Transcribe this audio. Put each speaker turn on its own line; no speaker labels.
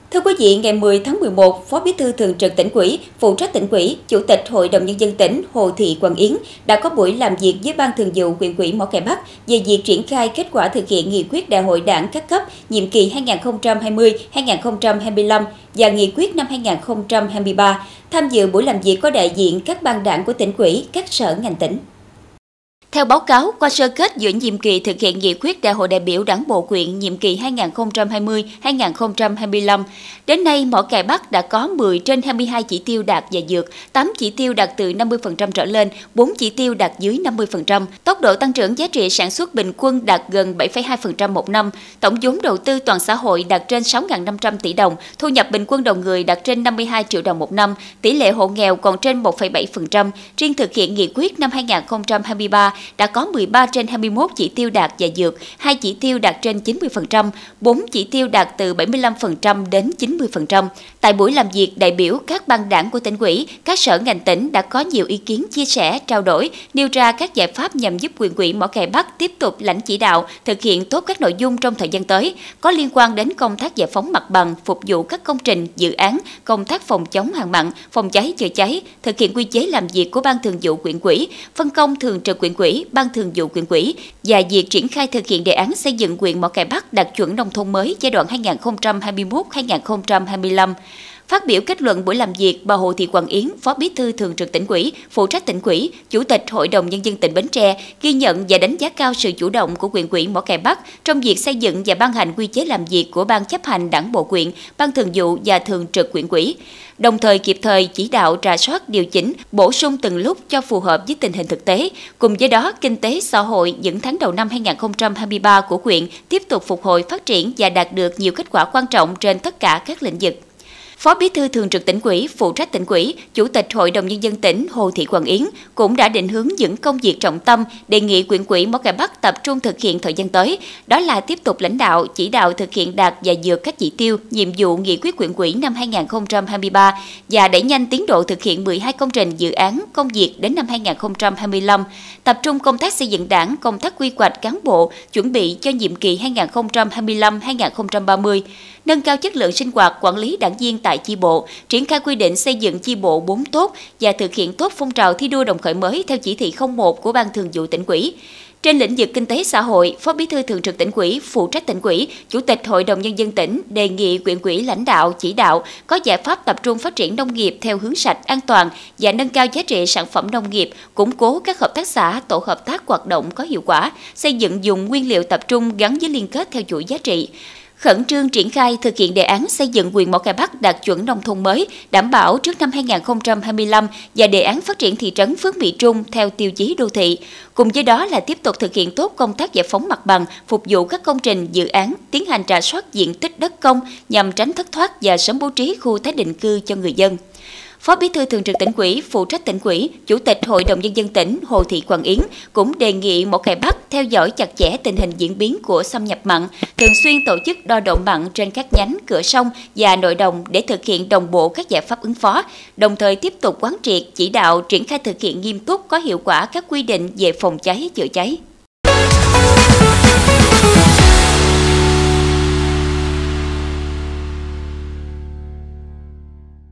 Thưa quý vị, ngày 10 tháng 11, Phó Bí thư Thường trực Tỉnh ủy, phụ trách Tỉnh ủy, Chủ tịch Hội đồng Nhân dân tỉnh Hồ Thị Quang Yến đã có buổi làm việc với Ban Thường vụ Huyện ủy Mỏ Cày Bắc về việc triển khai kết quả thực hiện nghị quyết Đại hội Đảng các cấp nhiệm kỳ 2020-2025 và nghị quyết năm 2023. Tham dự buổi làm việc có đại diện các ban đảng của Tỉnh ủy, các sở ngành tỉnh. Theo báo cáo, qua sơ kết giữa nhiệm kỳ thực hiện nghị quyết Đại hội đại biểu Đảng bộ huyện nhiệm kỳ 2020-2025, đến nay Mỏ Cày Bắc đã có 10 trên 22 chỉ tiêu đạt và vượt, 8 chỉ tiêu đạt từ 50% trở lên, 4 chỉ tiêu đạt dưới 50%. Tốc độ tăng trưởng giá trị sản xuất bình quân đạt gần 7,2% một năm, tổng vốn đầu tư toàn xã hội đạt trên 6.500 tỷ đồng, thu nhập bình quân đầu người đạt trên 52 triệu đồng một năm, tỷ lệ hộ nghèo còn trên 1,7%. Riêng thực hiện nghị quyết năm 2023, đã có 13 trên 21 chỉ tiêu đạt và vượt, 2 chỉ tiêu đạt trên 90%, 4 chỉ tiêu đạt từ 75% đến 90%. Tại buổi làm việc, đại biểu các ban đảng của Tỉnh ủy, các sở ngành tỉnh đã có nhiều ý kiến chia sẻ, trao đổi, nêu ra các giải pháp nhằm giúp huyện ủy Mỏ Cày Bắc tiếp tục lãnh chỉ đạo, thực hiện tốt các nội dung trong thời gian tới, có liên quan đến công tác giải phóng mặt bằng, phục vụ các công trình, dự án, công tác phòng chống hạn mặn, phòng cháy chữa cháy, thực hiện quy chế làm việc của Ban Thường vụ huyện ủy, phân công thường trực huyện ủy, Ban Thường vụ huyện ủy và việc triển khai thực hiện đề án xây dựng huyện Mỏ Cày Bắc đạt chuẩn nông thôn mới giai đoạn 2021-2025. Phát biểu kết luận buổi làm việc, bà Hồ Thị Quang Yến, Phó Bí thư Thường trực Tỉnh ủy, phụ trách Tỉnh ủy, Chủ tịch Hội đồng Nhân dân tỉnh Bến Tre ghi nhận và đánh giá cao sự chủ động của huyện ủy Mỏ Cày Bắc trong việc xây dựng và ban hành quy chế làm việc của Ban chấp hành Đảng bộ huyện, Ban Thường vụ và Thường trực huyện ủy, đồng thời kịp thời chỉ đạo rà soát điều chỉnh, bổ sung từng lúc cho phù hợp với tình hình thực tế. Cùng với đó, kinh tế xã hội những tháng đầu năm 2023 của huyện tiếp tục phục hồi phát triển và đạt được nhiều kết quả quan trọng trên tất cả các lĩnh vực. Phó Bí thư Thường trực Tỉnh ủy, phụ trách Tỉnh ủy, Chủ tịch Hội đồng Nhân dân tỉnh Hồ Thị Quang Yến cũng đã định hướng những công việc trọng tâm, đề nghị huyện ủy Mỏ Cày Bắc tập trung thực hiện thời gian tới, đó là tiếp tục lãnh đạo, chỉ đạo thực hiện đạt và vượt các chỉ tiêu, nhiệm vụ nghị quyết huyện ủy năm 2023 và đẩy nhanh tiến độ thực hiện 12 công trình dự án, công việc đến năm 2025, tập trung công tác xây dựng Đảng, công tác quy hoạch cán bộ, chuẩn bị cho nhiệm kỳ 2025-2030, nâng cao chất lượng sinh hoạt quản lý đảng viên tại chi bộ, triển khai quy định xây dựng chi bộ 4 tốt và thực hiện tốt phong trào thi đua đồng khởi mới theo chỉ thị 01 của Ban Thường vụ Tỉnh ủy. Trên lĩnh vực kinh tế xã hội, Phó Bí thư Thường trực Tỉnh ủy, phụ trách Tỉnh ủy, Chủ tịch Hội đồng Nhân dân tỉnh đề nghị huyện ủy lãnh đạo, chỉ đạo có giải pháp tập trung phát triển nông nghiệp theo hướng sạch, an toàn và nâng cao giá trị sản phẩm nông nghiệp, củng cố các hợp tác xã, tổ hợp tác hoạt động có hiệu quả, xây dựng dùng nguyên liệu tập trung gắn với liên kết theo chuỗi giá trị. Khẩn trương triển khai thực hiện đề án xây dựng huyện Mỏ Cày Bắc đạt chuẩn nông thôn mới, đảm bảo trước năm 2025 và đề án phát triển thị trấn Phước Mỹ Trung theo tiêu chí đô thị. Cùng với đó là tiếp tục thực hiện tốt công tác giải phóng mặt bằng, phục vụ các công trình, dự án, tiến hành rà soát diện tích đất công nhằm tránh thất thoát và sớm bố trí khu tái định cư cho người dân. Phó Bí thư Thường trực Tỉnh ủy, phụ trách Tỉnh ủy, Chủ tịch Hội đồng Nhân dân tỉnh Hồ Thị Quang Yến cũng đề nghị Mỏ Cày Bắc theo dõi chặt chẽ tình hình diễn biến của xâm nhập mặn, thường xuyên tổ chức đo độ mặn trên các nhánh, cửa sông và nội đồng để thực hiện đồng bộ các giải pháp ứng phó, đồng thời tiếp tục quán triệt, chỉ đạo triển khai thực hiện nghiêm túc có hiệu quả các quy định về phòng cháy chữa cháy.